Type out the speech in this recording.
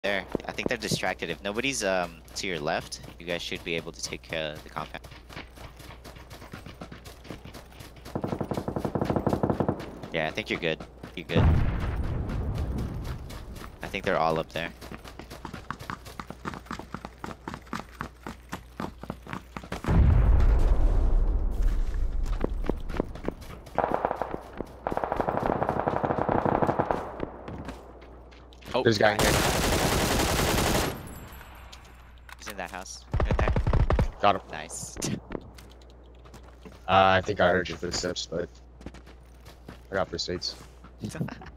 there. I think they're distracted. If nobody's to your left, you guys should be able to take the compound. Yeah, I think you're good. You're good. I think they're all up there. Oh, There's a guy in here. He's in that house. Right there. Got him. Nice. I think I heard your footsteps, but I got first aids.